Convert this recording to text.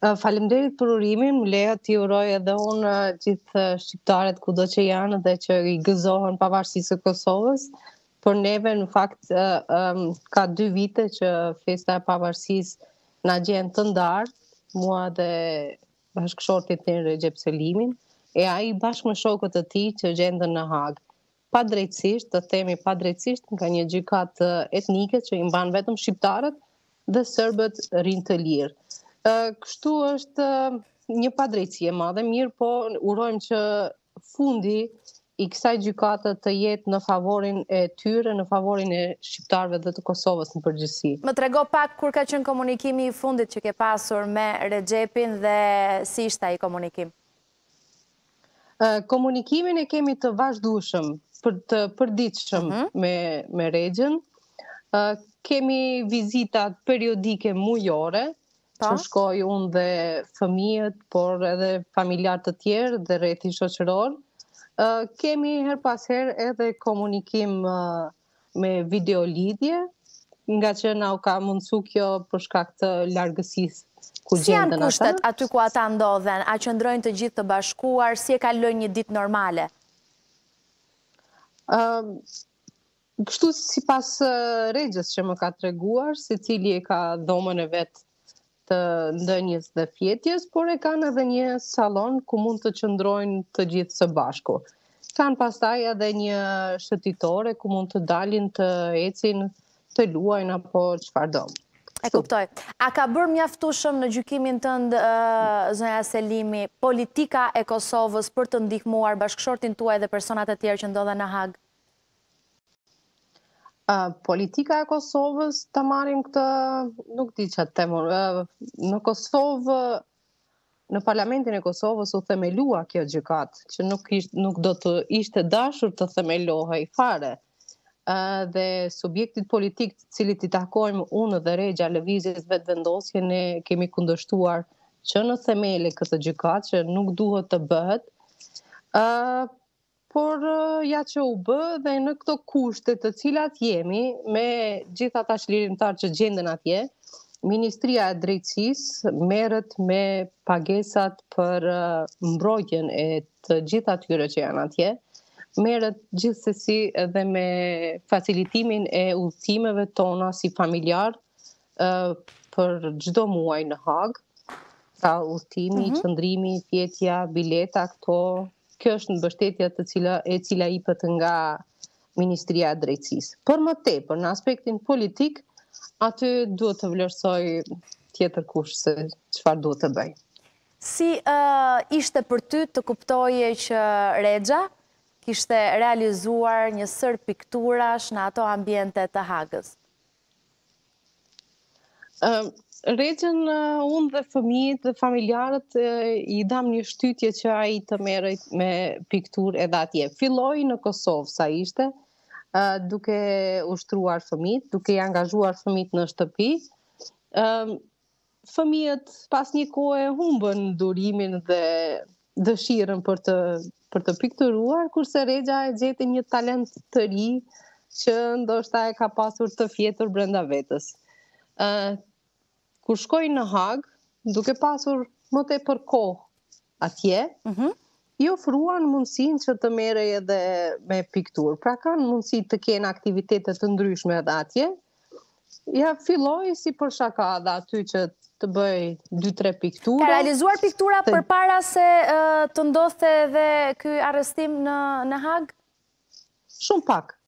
Faleminderit për urimin, më lejo t'i uroj edhe unë gjithë shqiptarët kudo që janë dhe që i gëzohen pavarësisë së Kosovës. Por neve, në fakt, ka 2 vite që festa e pavarësisë na gjen të ndarë, mua dhe bashkëshortit tim Recep Selimin, e ai bashkë me shokët e tij që gjenden në Hagë. Padrejtësisht, të themi padrejtësisht, nga një gjykatë etnike që i mban vetëm shqiptarët dhe serbët rinë të lirë. Kështu është një padrejtësi e madhe, mirë po urojmë që fundi i kësaj gjykate të jetë në favorin e tyre, në favorin e shqiptarëve dhe të Kosovës në përgjithësi. Më trego pak kur ka qenë komunikimi i fundit që ke pasur me Recepin dhe si ishte ai komunikim? Komunikimin e kemi të vazhdueshëm, të përditshëm me Rexhen. Kemi vizitat periodike mujore, që shkoj unë dhe fëmijët, por edhe familjar të tjerë dhe rreti shoqëror. Kemi her pas herë edhe komunikim me videolidhje, nga që na u ka mundësu kjo për shkak të largësisë ku si janë gjenden ata. kushtet aty ku ata ndodhen? A qëndrojnë të gjithë të bashkuar? Si e kalojnë një ditë normale? Kështu sipas Rexhës që më ka treguar, secili e ka dhomën e vet të ndënjes dhe fjetjes, por e kanë edhe një salon ku mund të qëndrojnë të gjithë së bashku. Kanë pastaj edhe një shëtitore ku mund të dalin të ecin, të luajnë apo çfarë do. E kuptoj. A ka bërë mjaftueshëm në gjykimin tënd, zonja Selimi, politika e Kosovës për të ndihmuar bashkëshortin tuaj dhe personat e tjerë që ndodhen në Hagë? Politika e Kosovës, të marrim këtë, nuk di çfarë temor. Në Kosovë, në Parlamentin e Kosovës u themelua kjo gjykatë, që nuk do të ishte dashur të themelohej fare. Dhe subjektit politik të cilit i takojmë unë dhe Rexha lëvizjes vetëvendosje, ne kemi kundërshtuar që në themele këtë gjykatë, që nuk duhet të bëhet. Por ja që u bë dhe në këto kushte të cilat jemi, me gjithë ata çlirimtar që gjenden atje, Ministria e Drejtësisë merret me pagesat për mbrojtjen e të gjithë atyre që janë atje, merret gjithsesi edhe me facilitimin e udhëtimeve tona si familjar për çdo muaj në Hagë, ka udhëtimi, qëndrimi, fjetja, bileta, këto. Kjo është në mbështetja e cila jepet nga Ministria e Drejtësisë. Por më tepër, në aspektin politik, aty duhet të vlerësoj tjetër kush se çfarë duhet të bëj. Si ishte për ty të kuptoje që Rexha kishte realizuar një sër pikturash në ato ambiente të Hagës? Rexhen, unë dhe fëmijët dhe familjarët i dam një shtytje që ai të merret me pikturë edhe atje. Filloi në Kosovë sa ishte, duke ushtruar fëmijët, duke i angazhuar fëmijët në shtëpi. Fëmijët pas një kohe humbën durimin dhe dëshirën për të pikturuar, kurse Rexha e gjeti një talent të ri që ndoshta e ka pasur të fjetur brenda vetës. Kur shkoj në Hagë, duke pasur më tepër kohë atje, i ofruan mundësinë që të merrej edhe me pikturë. Pra kanë mundësi të kenë aktivitete të ndryshme edhe atje. Ja filloi si për shaka edhe aty që të bëj 2-3 piktura. Ka realizuar piktura përpara se të ndodhte edhe ky arrestim në Hagë? Shumë pak.